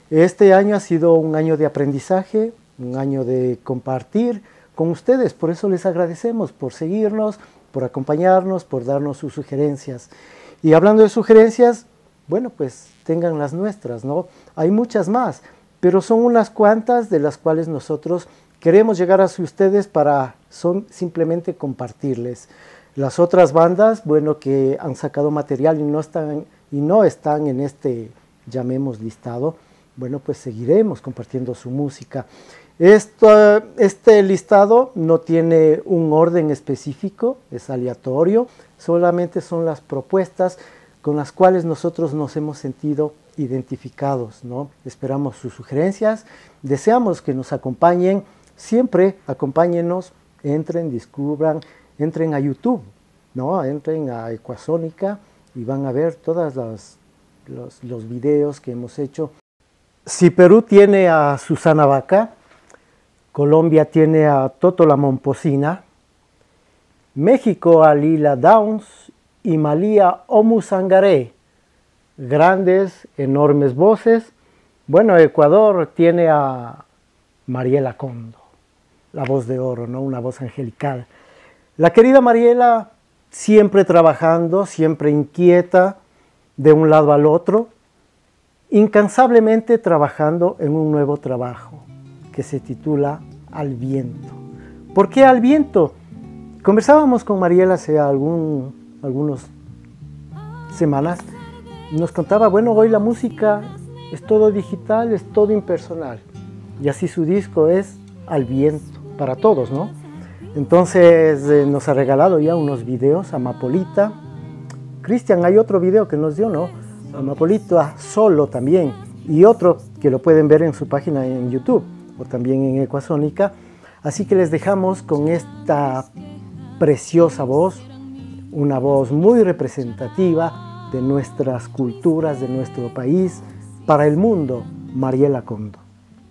Este año ha sido un año de aprendizaje, un año de compartir con ustedes, por eso les agradecemos por seguirnos, por acompañarnos, por darnos sus sugerencias. Y hablando de sugerencias, bueno, pues tengan las nuestras, ¿no? Hay muchas más, pero son unas cuantas de las cuales nosotros queremos llegar hacia ustedes son simplemente compartirles. Las otras bandas, bueno, que han sacado material y no están en este, llamemos, listado, bueno, pues seguiremos compartiendo su música. Este listado no tiene un orden específico, es aleatorio, solamente son las propuestas con las cuales nosotros nos hemos sentido identificados, ¿no? Esperamos sus sugerencias, deseamos que nos acompañen, siempre acompáñenos, entren, descubran, entren a YouTube, ¿no? Entren a Ecuasónica y van a ver todos los videos que hemos hecho. Si Perú tiene a Susana Vaca, Colombia tiene a Toto la Momposina, México a Lila Downs y Malía Omusangaré, grandes, enormes voces. Bueno, Ecuador tiene a Mariela Condo, la voz de oro, ¿no? Una voz angelical. La querida Mariela, siempre trabajando, siempre inquieta, de un lado al otro, incansablemente trabajando en un nuevo trabajo que se titula Al Viento. ¿Por qué Al Viento? Conversábamos con Mariela hace algunas semanas, nos contaba, bueno, hoy la música es todo digital, es todo impersonal, y así su disco es Al Viento, para todos, ¿no? Entonces nos ha regalado ya unos videos, Amapolita. Cristian, hay otro video que nos dio, ¿no? Amapolita solo también, y otro que lo pueden ver en su página en YouTube, o también en Ecuasónica. Así que les dejamos con esta preciosa voz, una voz muy representativa de nuestras culturas, de nuestro país, para el mundo, Mariela Condo.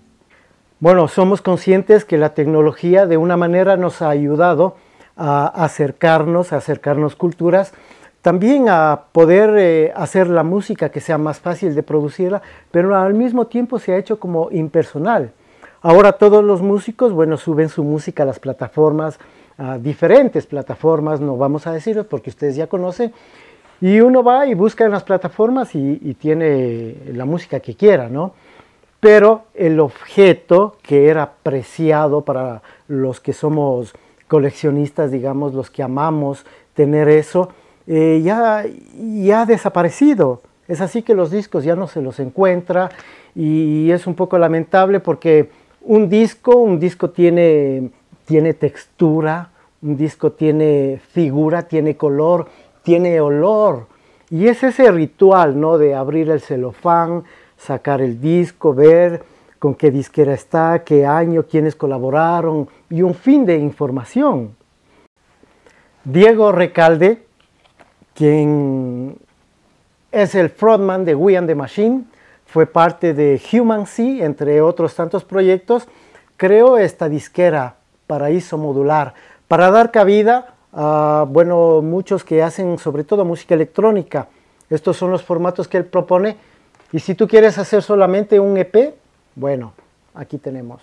Bueno, somos conscientes que la tecnología de una manera nos ha ayudado a acercarnos culturas, también a poder hacer la música que sea más fácil de producirla, pero al mismo tiempo se ha hecho como impersonal. Ahora todos los músicos, bueno, suben su música a las plataformas, a diferentes plataformas, no vamos a decirlo porque ustedes ya conocen, y uno va y busca en las plataformas y tiene la música que quiera, ¿no? Pero el objeto que era preciado para los que somos coleccionistas, digamos, los que amamos tener eso, ya ha desaparecido. Es así que los discos ya no se los encuentra y es un poco lamentable porque un disco tiene textura, un disco tiene figura, tiene color, tiene olor. Y es ese ritual, ¿no? De abrir el celofán, sacar el disco, ver con qué disquera está, qué año, quiénes colaboraron y un fin de información. Diego Recalde, quien es el frontman de We and the Machine, fue parte de Human Sea, entre otros tantos proyectos, creó esta disquera Paraíso Modular para dar cabida a, bueno, muchos que hacen sobre todo música electrónica. Estos son los formatos que él propone. Y si tú quieres hacer solamente un EP, bueno, aquí tenemos.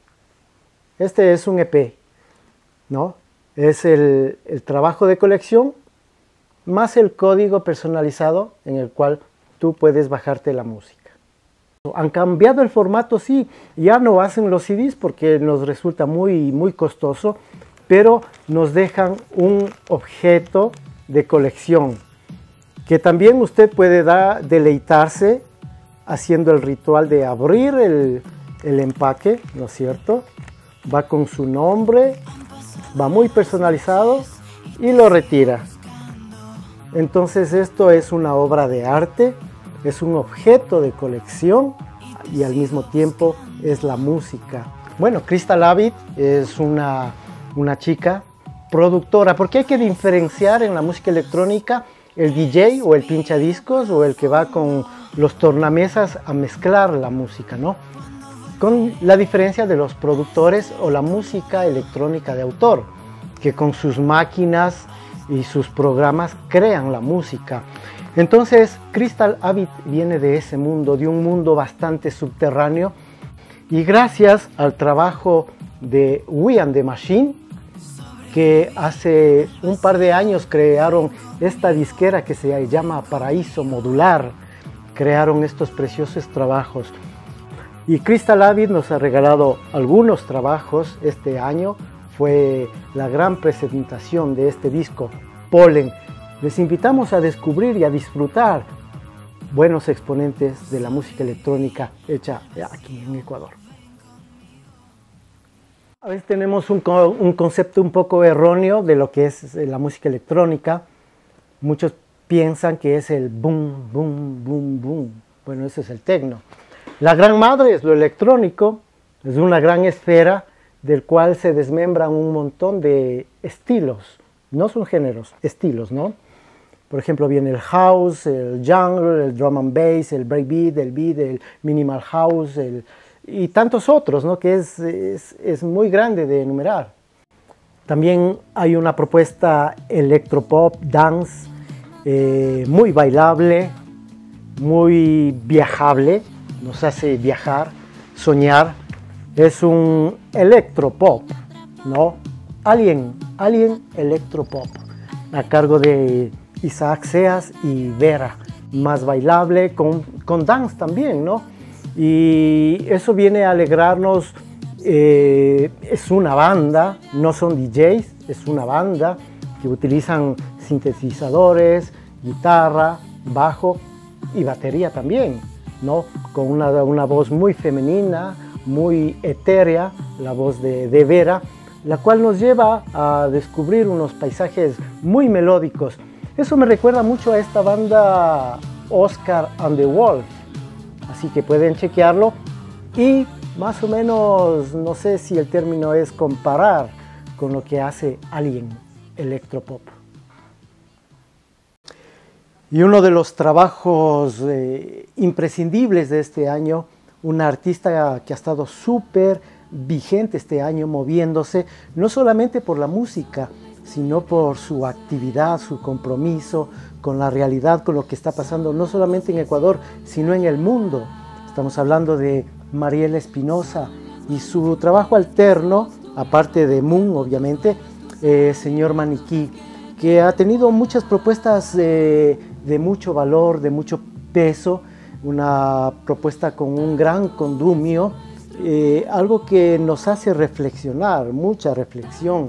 Este es un EP, ¿no? Es el trabajo de colección más el código personalizado en el cual tú puedes bajarte la música. Han cambiado el formato, sí, ya no hacen los CDs porque nos resulta muy costoso, pero nos dejan un objeto de colección que también usted puede deleitarse haciendo el ritual de abrir el empaque, ¿no es cierto? Va con su nombre, va muy personalizado y lo retira. Entonces esto es una obra de arte, es un objeto de colección y al mismo tiempo es la música. Bueno, Crystal Avid es una chica productora, porque hay que diferenciar en la música electrónica el DJ o el pinchadiscos o el que va con los tornamesas a mezclar la música, ¿no? Con la diferencia de los productores o la música electrónica de autor, que con sus máquinas y sus programas crean la música. Entonces, Crystal Abyss viene de ese mundo, de un mundo bastante subterráneo, y gracias al trabajo de We and the Machine, que hace un par de años crearon esta disquera que se llama Paraíso Modular, crearon estos preciosos trabajos. Y Crystal Abyss nos ha regalado algunos trabajos este año, fue la gran presentación de este disco, Polen. Les invitamos a descubrir y a disfrutar buenos exponentes de la música electrónica hecha aquí en Ecuador. A veces tenemos un concepto un poco erróneo de lo que es la música electrónica. Muchos piensan que es el boom, boom, boom, boom. Bueno, ese es el techno. La gran madre es lo electrónico, es una gran esfera del cual se desmembran un montón de estilos. No son géneros, estilos, ¿no? Por ejemplo, viene el house, el jungle, el drum and bass, el breakbeat, el beat, el minimal house, y tantos otros, ¿no? Que es muy grande de enumerar. También hay una propuesta electropop, dance, muy bailable, muy viajable, nos hace viajar, soñar. Es un electropop, ¿no? Alien electropop, a cargo de Isaac Seas y Vera, más bailable, con dance también, ¿no? Y eso viene a alegrarnos. Es una banda, no son DJs, es una banda que utilizan sintetizadores, guitarra, bajo y batería también, ¿no? Con una voz muy femenina, muy etérea, la voz de Vera, la cual nos lleva a descubrir unos paisajes muy melódicos. Eso me recuerda mucho a esta banda Oscar and the Wolf, así que pueden chequearlo y más o menos, no sé si el término es comparar con lo que hace Alien Electropop. Y uno de los trabajos imprescindibles de este año, una artista que ha estado súper vigente este año, moviéndose, no solamente por la música, sino por su actividad, su compromiso con la realidad, con lo que está pasando, no solamente en Ecuador, sino en el mundo. Estamos hablando de Mariela Espinosa y su trabajo alterno, aparte de Moon, obviamente, Señor Maniquí, que ha tenido muchas propuestas de mucho valor, de mucho peso, una propuesta con un gran condumio, algo que nos hace reflexionar, mucha reflexión,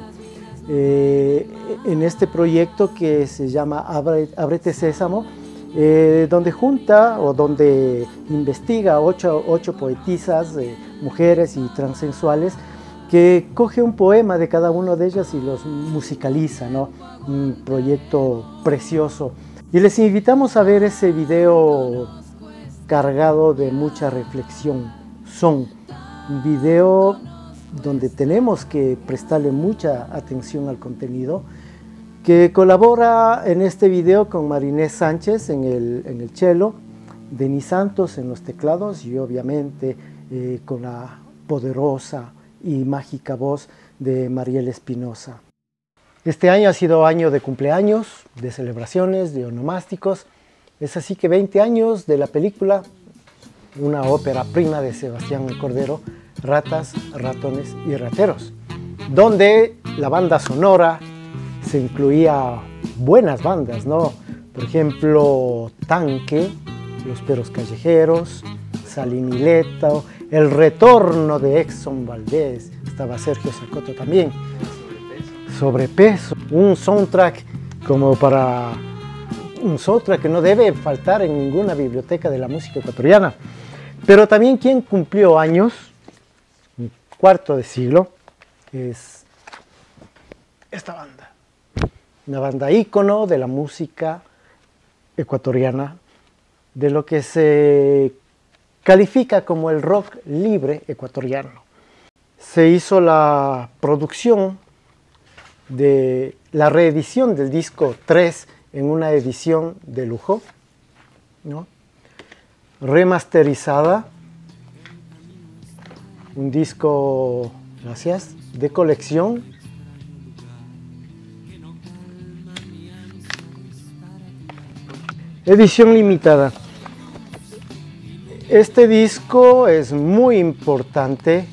en este proyecto que se llama Ábrete Sésamo, donde junta o donde investiga ocho poetisas, mujeres y transexuales, que coge un poema de cada una de ellas y los musicaliza, ¿no? Un proyecto precioso. Y les invitamos a ver ese video cargado de mucha reflexión. Son un video donde tenemos que prestarle mucha atención al contenido, que colabora en este video con Marinés Sánchez en el cello, Denis Santos en los teclados y obviamente con la poderosa y mágica voz de Mariela Espinosa. Este año ha sido año de cumpleaños, de celebraciones, de onomásticos. Es así que 20 años de la película, una ópera prima de Sebastián Cordero, Ratas, Ratones y Rateros, donde la banda sonora se incluía buenas bandas, ¿no? Por ejemplo, Tanque, Los Perros Callejeros, Salinileta, El Retorno de Exxon Valdés, estaba Sergio Zacoto también. Sobrepeso, un soundtrack un soundtrack que no debe faltar en ninguna biblioteca de la música ecuatoriana. Pero también quien cumplió años, un cuarto de siglo, es esta banda. Una banda ícono de la música ecuatoriana, de lo que se califica como el rock libre ecuatoriano. Se hizo la producción de la reedición del disco 3 en una edición de lujo, ¿no? Remasterizada, un disco, gracias, de colección, edición limitada. Este disco es muy importante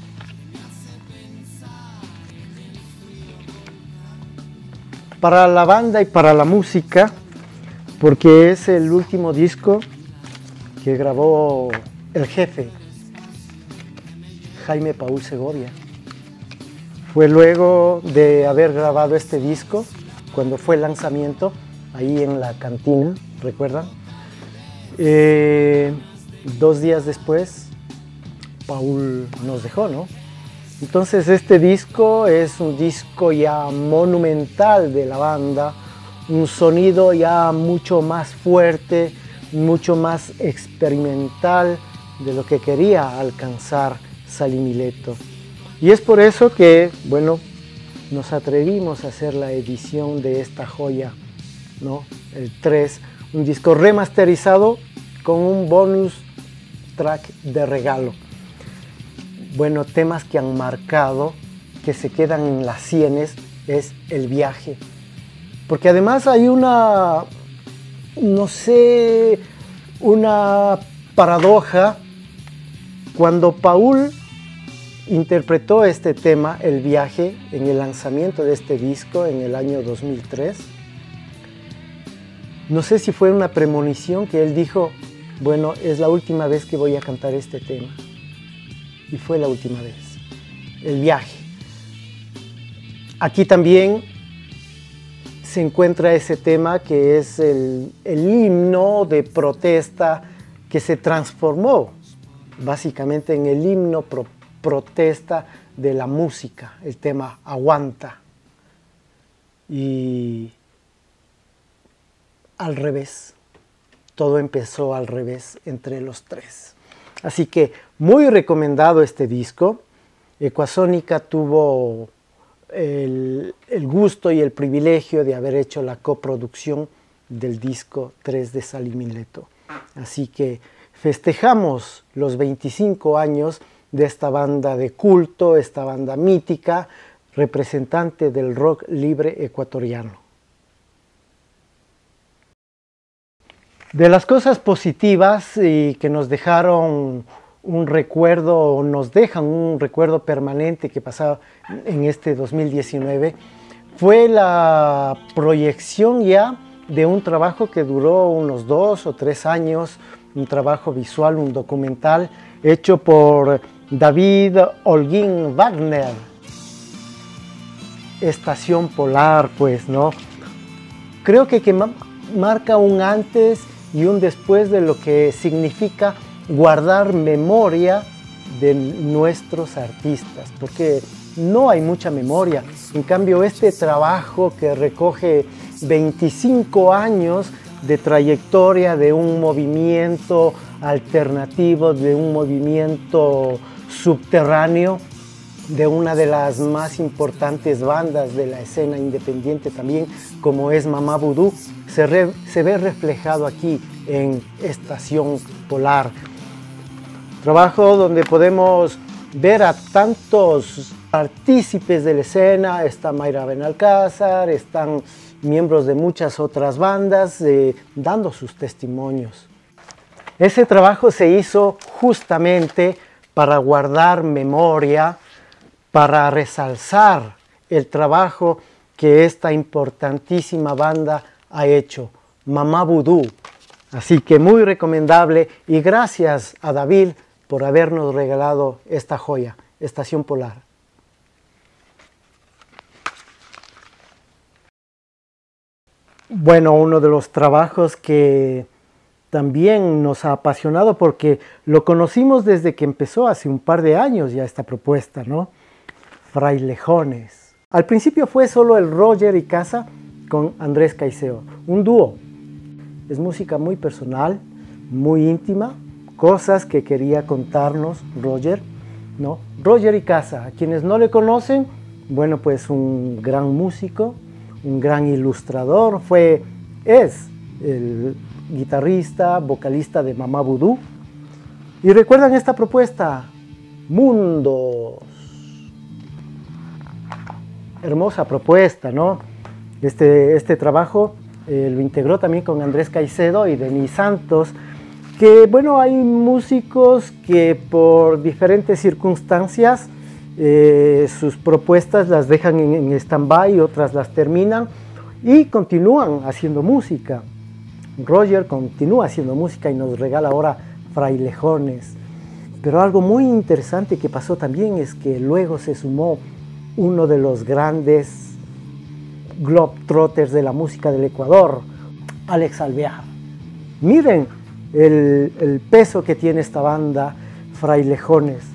para la banda y para la música, porque es el último disco que grabó el jefe, Jaime Paul Segovia. Fue luego de haber grabado este disco, cuando fue el lanzamiento, ahí en la cantina, ¿recuerdan? 2 días después, Paul nos dejó, ¿no? Entonces este disco es un disco ya monumental de la banda, un sonido ya mucho más fuerte, mucho más experimental de lo que quería alcanzar Salimileto. Y es por eso que, bueno, nos atrevimos a hacer la edición de esta joya, ¿no? El 3, un disco remasterizado con un bonus track de regalo. Bueno, temas que han marcado, que se quedan en las sienes, es El Viaje. Porque además hay una, no sé, una paradoja. Cuando Paul interpretó este tema, El Viaje, en el lanzamiento de este disco en el año 2003, no sé si fue una premonición que él dijo, bueno, es la última vez que voy a cantar este tema. Y fue la última vez, El Viaje. Aquí también se encuentra ese tema que es el himno de protesta que se transformó básicamente en el himno protesta de la música, el tema Aguanta. Y al revés, todo empezó al revés entre los tres. Así que muy recomendado este disco. Ecuasónica tuvo el gusto y el privilegio de haber hecho la coproducción del disco 3 de Salimileto. Así que festejamos los 25 años de esta banda de culto, esta banda mítica, representante del rock libre ecuatoriano. De las cosas positivas y que nos dejaron un recuerdo, nos dejan un recuerdo permanente que pasaba en este 2019, fue la proyección ya de un trabajo que duró unos 2 o 3 años, un trabajo visual, un documental hecho por David Holguín Wagner. Estación Polar, pues, ¿no? Creo que marca un antes y un después de lo que significa guardar memoria de nuestros artistas, porque no hay mucha memoria. En cambio, este trabajo que recoge 25 años de trayectoria de un movimiento alternativo, de un movimiento subterráneo, de una de las más importantes bandas de la escena independiente también, como es Mamá Vudú, se ve reflejado aquí en Estación Polar. Trabajo donde podemos ver a tantos partícipes de la escena. Está Mayra Benalcázar, están miembros de muchas otras bandas dando sus testimonios. Ese trabajo se hizo justamente para guardar memoria, para resalzar el trabajo que esta importantísima banda ha hecho, Mamá Vudú. Así que muy recomendable y gracias a David por habernos regalado esta joya, Estación Polar. Bueno, uno de los trabajos que también nos ha apasionado porque lo conocimos desde que empezó hace un par de años ya esta propuesta, ¿no? Frailejones. Al principio fue solo el Roger y Casa con Andrés Caicedo, un dúo. Es música muy personal, muy íntima, cosas que quería contarnos Roger, ¿no? Roger y Casa, a quienes no le conocen, bueno, pues un gran músico, un gran ilustrador, es el guitarrista, vocalista de Mamá Vudú. Y recuerdan esta propuesta, Mundos. Hermosa propuesta, ¿no? Este trabajo lo integró también con Andrés Caicedo y Denis Santos, que bueno, hay músicos que por diferentes circunstancias sus propuestas las dejan en stand-by, otras las terminan y continúan haciendo música. Roger continúa haciendo música y nos regala ahora Frailejones. Pero algo muy interesante que pasó también es que luego se sumó uno de los grandes globetrotters de la música del Ecuador, Alex Alvear. Miren el peso que tiene esta banda Frailejones.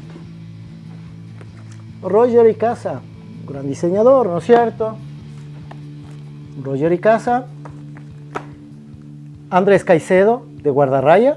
Roger Icaza, gran diseñador, ¿no es cierto? Roger Icaza, Andrés Caicedo de Guardarraya,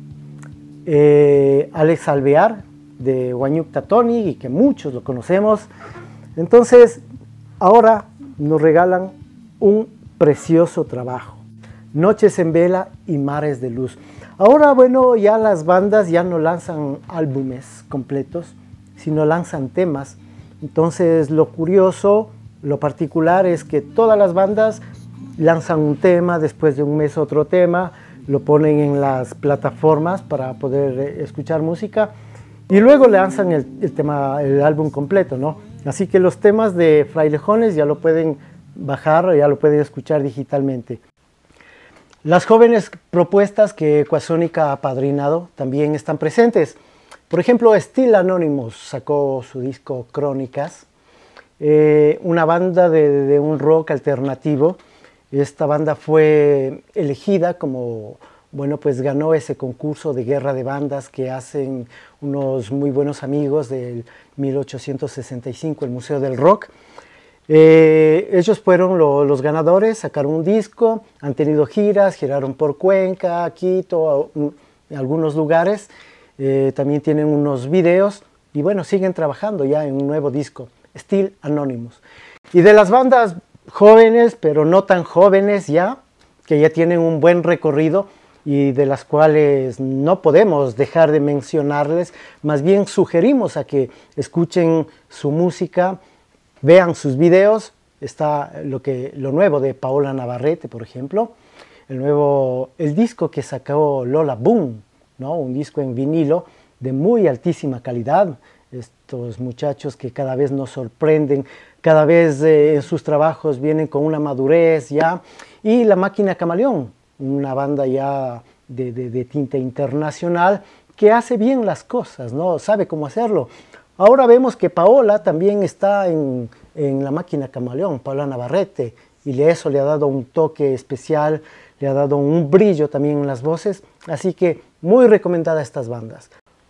Alex Alvear de Huayñucta Tony, y que muchos lo conocemos. Entonces, ahora nos regalan un precioso trabajo, Noches en Vela y Mares de Luz. Ahora, bueno, ya las bandas ya no lanzan álbumes completos, sino lanzan temas. Entonces, lo curioso, lo particular es que todas las bandas lanzan un tema, después de un mes otro tema, lo ponen en las plataformas para poder escuchar música y luego lanzan el álbum completo, ¿no? Así que los temas de Frailejones ya lo pueden bajar, ya lo pueden escuchar digitalmente. Las jóvenes propuestas que Equasónica ha apadrinado también están presentes. Por ejemplo, Still Anonymous sacó su disco Crónicas, una banda de un rock alternativo. Esta banda fue elegida como, bueno, pues ganó ese concurso de guerra de bandas que hacen unos muy buenos amigos del 1865, el Museo del Rock. Ellos fueron los ganadores, sacaron un disco, han tenido giras, giraron por Cuenca, Quito, en algunos lugares. También tienen unos videos y bueno, siguen trabajando ya en un nuevo disco, Still Anonymous. Y de las bandas jóvenes, pero no tan jóvenes ya, que ya tienen un buen recorrido y de las cuales no podemos dejar de mencionarles, más bien sugerimos a que escuchen su música, vean sus videos. Está lo nuevo de Paola Navarrete, por ejemplo, el disco que sacó Lola Boom, ¿no? Un disco en vinilo de muy altísima calidad. Estos muchachos que cada vez nos sorprenden, cada vez en sus trabajos vienen con una madurez ya. Y La Máquina Camaleón, una banda ya de tinte internacional que hace bien las cosas, ¿no? Sabe cómo hacerlo. Ahora vemos que Paola también está en La Máquina Camaleón, Paola Navarrete, y eso le ha dado un toque especial, le ha dado un brillo también en las voces, así que muy recomendada estas bandas.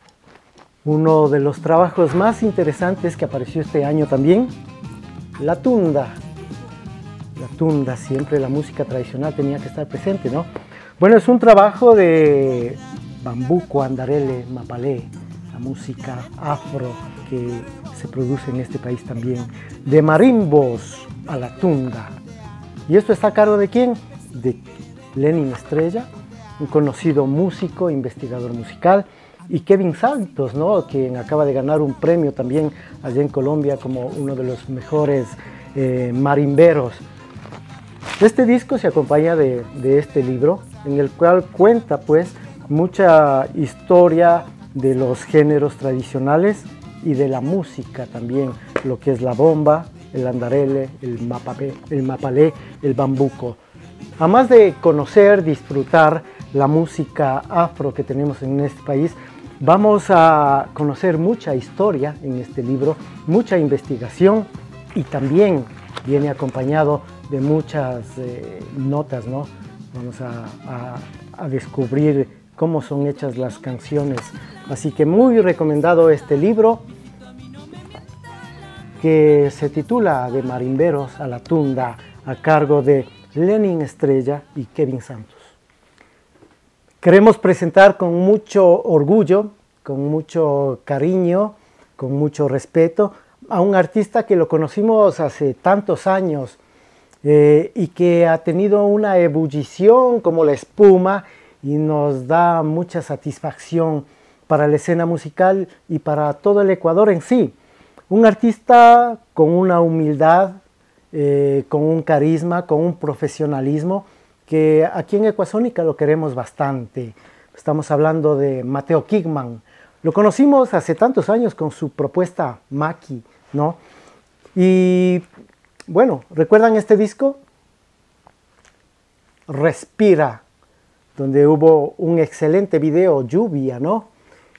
Uno de los trabajos más interesantes que apareció este año también, La Tunda. La Tunda, siempre la música tradicional tenía que estar presente, ¿no? Bueno, es un trabajo de bambuco, andarele, mapalé, la música afro que se produce en este país también. De marimbos a la tunda. ¿Y esto está a cargo de quién? De Lenin Estrella, un conocido músico, investigador musical, y Kevin Santos, ¿no? Quien acaba de ganar un premio también allá en Colombia como uno de los mejores marimberos. Este disco se acompaña de este libro, en el cual cuenta pues mucha historia de los géneros tradicionales y de la música también, lo que es la bomba, el andarele, el mapalé, el bambuco. Además de conocer, disfrutar la música afro que tenemos en este país, vamos a conocer mucha historia en este libro, mucha investigación, y también viene acompañado de muchas notas, ¿no? Vamos a descubrir cómo son hechas las canciones. Así que muy recomendado este libro, que se titula De marimberos a la tunda, a cargo de Lenin Estrella y Kevin Santos. Queremos presentar con mucho orgullo, con mucho cariño, con mucho respeto, a un artista que lo conocimos hace tantos años y que ha tenido una ebullición como la espuma y nos da mucha satisfacción para la escena musical y para todo el Ecuador en sí. Un artista con una humildad, con un carisma, con un profesionalismo que aquí en Ecuasónica lo queremos bastante. Estamos hablando de Mateo Kingman. Lo conocimos hace tantos años con su propuesta Maki, ¿no? Y bueno, ¿recuerdan este disco? Respira, donde hubo un excelente video, Lluvia, ¿no?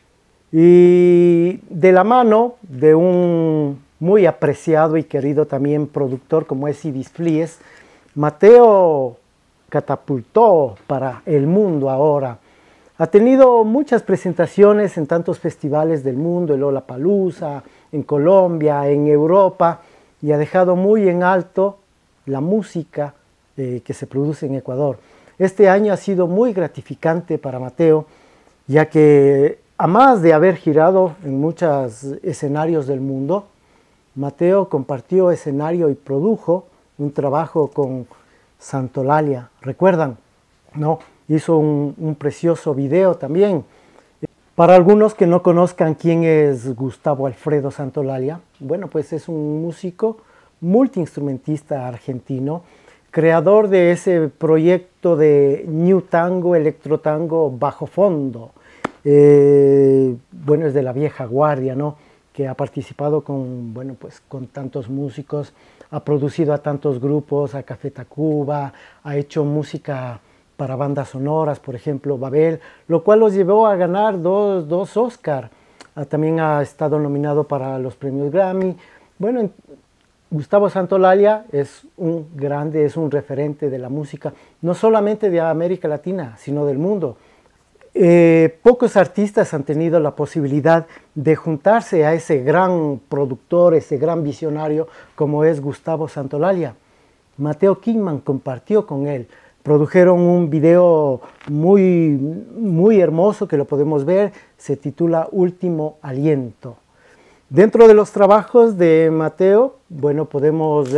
Y de la mano de un muy apreciado y querido también productor como es Ibis Flies, Mateo catapultó para el mundo ahora. Ha tenido muchas presentaciones en tantos festivales del mundo, en Lollapalooza, en Colombia, en Europa, y ha dejado muy en alto la música que se produce en Ecuador. Este año ha sido muy gratificante para Mateo, ya que además de haber girado en muchos escenarios del mundo, Mateo compartió escenario y produjo un trabajo con Santolaya. ¿Recuerdan? ¿No? Hizo un precioso video también. Para algunos que no conozcan quién es Gustavo Alfredo Santolaya, bueno, pues es un músico multiinstrumentista argentino, creador de ese proyecto de New Tango, Electrotango, Bajo Fondo. Bueno, es de la vieja guardia, ¿no? Que ha participado con, bueno, pues, con tantos músicos, ha producido a tantos grupos, a Café Tacuba, ha hecho música para bandas sonoras, por ejemplo, Babel, lo cual los llevó a ganar dos Oscar. También ha estado nominado para los premios Grammy. Bueno, Gustavo Santolaya es un grande, es un referente de la música, no solamente de América Latina, sino del mundo. Pocos artistas han tenido la posibilidad de juntarse a ese gran productor, ese gran visionario como es Gustavo Santolaya. Mateo Kingman compartió con él. Produjeron un video muy hermoso que lo podemos ver, se titula Último Aliento. Dentro de los trabajos de Mateo, bueno, podemos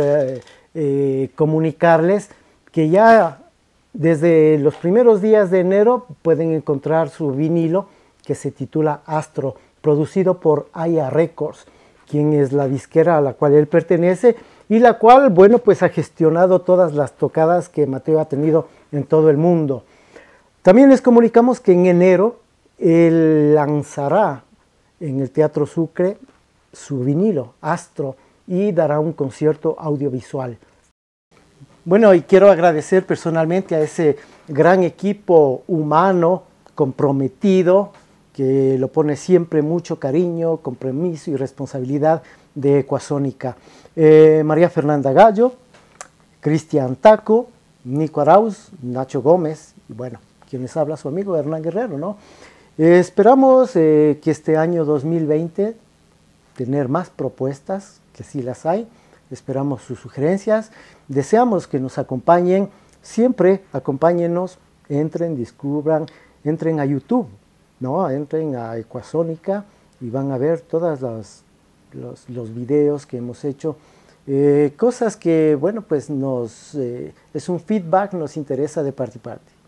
comunicarles que ya desde los primeros días de enero pueden encontrar su vinilo que se titula Astro, producido por Aya Records, quien es la disquera a la cual él pertenece y la cual, bueno, pues ha gestionado todas las tocadas que Mateo ha tenido en todo el mundo. También les comunicamos que en enero él lanzará en el Teatro Sucre su vinilo, Astro, y dará un concierto audiovisual. Bueno, y quiero agradecer personalmente a ese gran equipo humano, comprometido, que lo pone siempre mucho cariño, compromiso y responsabilidad de Ecuasónica. María Fernanda Gallo, Cristian Taco, Nico Arauz, Nacho Gómez, y bueno, quien les habla, su amigo Hernán Guerrero, ¿no? Esperamos que este año 2020 tener más propuestas, que sí las hay, esperamos sus sugerencias, deseamos que nos acompañen, siempre acompáñenos, entren, descubran, entren a YouTube, ¿no? Entren a Ecuasónica y van a ver todos los videos que hemos hecho, cosas que, bueno, pues es un feedback, nos interesa de parte y parte.